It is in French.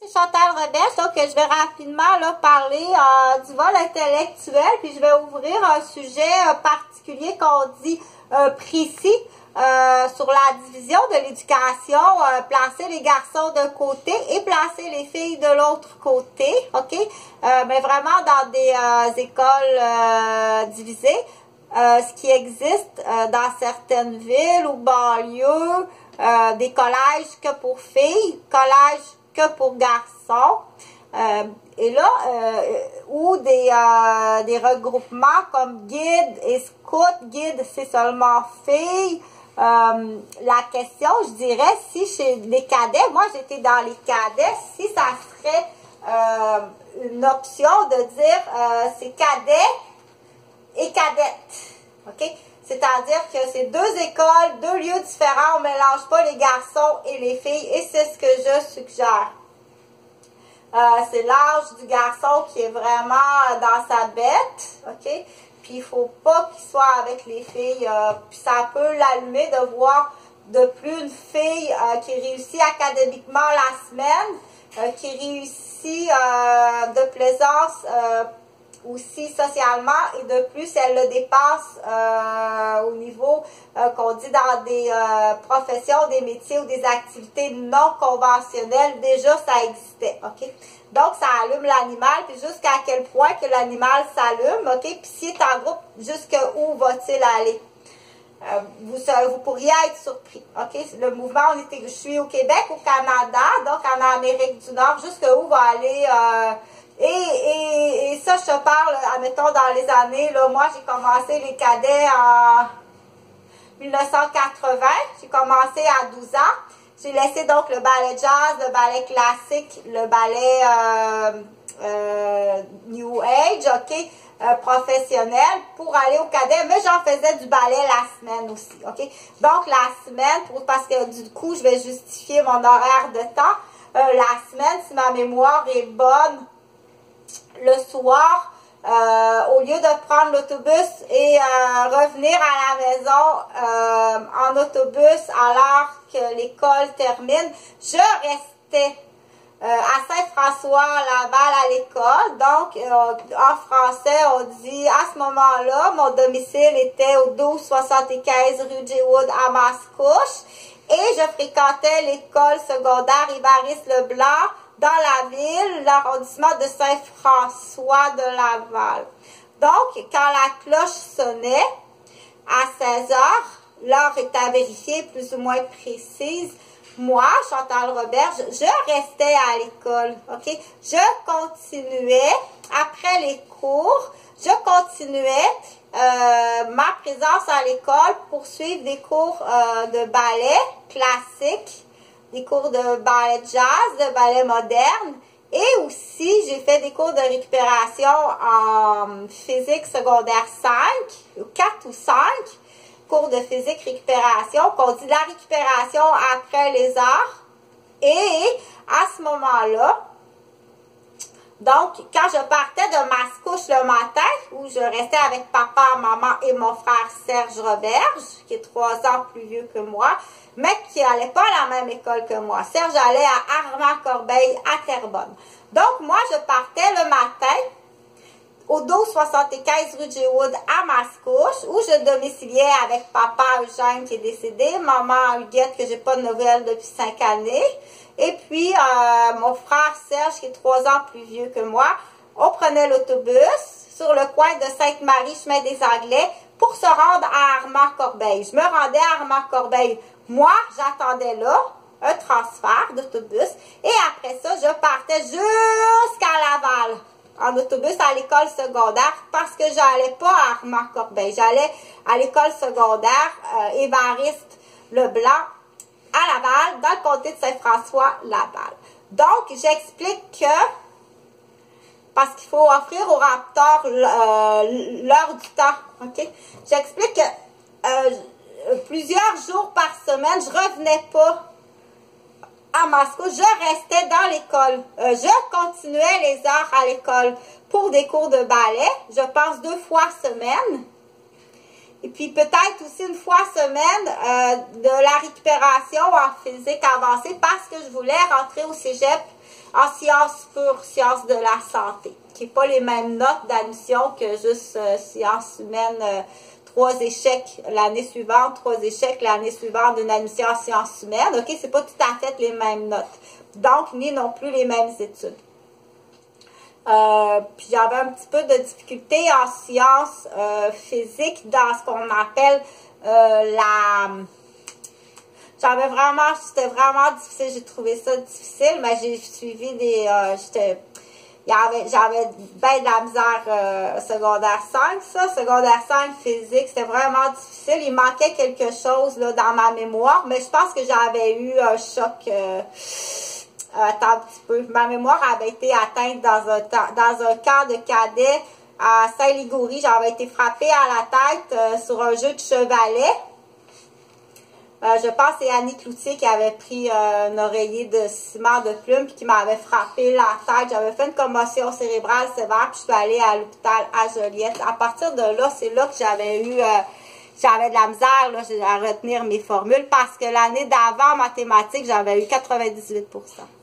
Chantal Rebelle, donc je vais rapidement là, parler du vol intellectuel, puis je vais ouvrir un sujet particulier qu'on dit précis sur la division de l'éducation, placer les garçons d'un côté et placer les filles de l'autre côté, ok? Mais vraiment dans des écoles divisées, ce qui existe dans certaines villes ou banlieues, des collèges que pour filles, collèges que pour garçons. Et là, ou des regroupements comme guide et scout. Guide, c'est seulement filles. La question, je dirais, si chez les cadets, moi j'étais dans les cadets, si ça serait une option de dire c'est cadet et cadette. OK? C'est-à-dire que c'est deux écoles, deux lieux différents, on ne mélange pas les garçons et les filles, et c'est ce que je suggère. C'est l'âge du garçon qui est vraiment dans sa bête, OK? Puis il ne faut pas qu'il soit avec les filles, puis ça peut l'allumer de voir de plus une fille qui réussit académiquement la semaine, qui réussit de plaisance aussi socialement, et de plus elle le dépasse au niveau qu'on dit dans des professions, des métiers ou des activités non conventionnelles. Déjà ça existait, ok? Donc ça allume l'animal, puis jusqu'à quel point que l'animal s'allume, ok? Puis s'il est en groupe, jusqu'où va-t-il aller? Vous pourriez être surpris, ok? Le mouvement, je suis au Québec, au Canada, donc en Amérique du Nord, jusqu'où va aller et ça, je te parle, admettons, dans les années, là, moi, j'ai commencé les cadets en 1980. J'ai commencé à 12 ans. J'ai laissé donc le ballet jazz, le ballet classique, le ballet New Age, ok, professionnel, pour aller au cadet. Mais j'en faisais du ballet la semaine aussi, ok. Donc, la semaine, parce que du coup, je vais justifier mon horaire de temps. La semaine, si ma mémoire est bonne, le soir, au lieu de prendre l'autobus et revenir à la maison en autobus à l'heure que l'école termine, je restais à Saint-François-Laval à l'école. Donc, en français, on dit, à ce moment-là, mon domicile était au 1275 rue Jaywood à Mascouche, et je fréquentais l'école secondaire Évariste Leblanc dans la ville, l'arrondissement de Saint-François de Laval. Donc, quand la cloche sonnait à 16 heures, l'heure est à vérifier plus ou moins précise, moi, Chantal Robert, je restais à l'école, ok? Je continuais, après les cours, je continuais ma présence à l'école pour suivre des cours de ballet classique, des cours de ballet jazz, de ballet moderne, et aussi j'ai fait des cours de récupération en physique secondaire 5, 4 ou 5, cours de physique récupération, qu'on dit de la récupération après les heures. Et à ce moment-là, donc, quand je partais de Mascouche le matin, où je restais avec papa, maman et mon frère Serge Roberge, qui est 3 ans plus vieux que moi, mais qui n'allait pas à la même école que moi. Serge allait à Armand-Corbeil, à Terrebonne. Donc, moi, je partais le matin au 1275 rue Jaywood à Mascouche, où je domiciliais avec papa Eugène qui est décédé, maman Huguette que j'ai pas de nouvelles depuis 5 années, et puis mon frère Serge qui est 3 ans plus vieux que moi. On prenait l'autobus sur le coin de Sainte-Marie, chemin des Anglais, pour se rendre à Armand-Corbeil. Je me rendais à Armand-Corbeil. Moi, j'attendais là un transfert d'autobus, et après ça, je partais jusqu'à Laval en autobus à l'école secondaire, parce que j'allais pas à Armand-Corbeil. J'allais à l'école secondaire Évariste Leblanc à Laval, dans le comté de Saint-François-Laval. Donc, j'explique que, parce qu'il faut offrir aux raptors l'heure du temps, ok? J'explique que plusieurs jours par semaine, je revenais pas à Mascouche, je restais dans l'école. Je continuais les heures à l'école pour des cours de ballet, je pense 2 fois semaine. Et puis peut-être aussi une fois semaine de la récupération en physique avancée, parce que je voulais rentrer au cégep En sciences pures, sciences de la santé, qui n'est pas les mêmes notes d'admission que juste sciences humaines, 3 échecs l'année suivante, 3 échecs l'année suivante d'une admission en sciences humaines. OK, c'est pas tout à fait les mêmes notes. Donc, ni non plus les mêmes études. Puis j'avais un petit peu de difficulté en sciences physiques dans ce qu'on appelle c'était vraiment difficile, j'ai trouvé ça difficile, mais j'ai suivi des, j'avais bien de la misère secondaire 5, ça, secondaire 5 physique, c'était vraiment difficile, il manquait quelque chose là dans ma mémoire, mais je pense que j'avais eu un choc, attends un petit peu, ma mémoire avait été atteinte dans un camp de cadets à Saint-Ligouri, j'avais été frappée à la tête sur un jeu de chevalet. Je pense que c'est Annie Cloutier qui avait pris un oreiller de ciment de plume puis qui m'avait frappé la tête. J'avais fait une commotion cérébrale sévère puis je suis allée à l'hôpital à Joliette. À partir de là, c'est là que j'avais de la misère là, à retenir mes formules parce que l'année d'avant en mathématiques, j'avais eu 98%.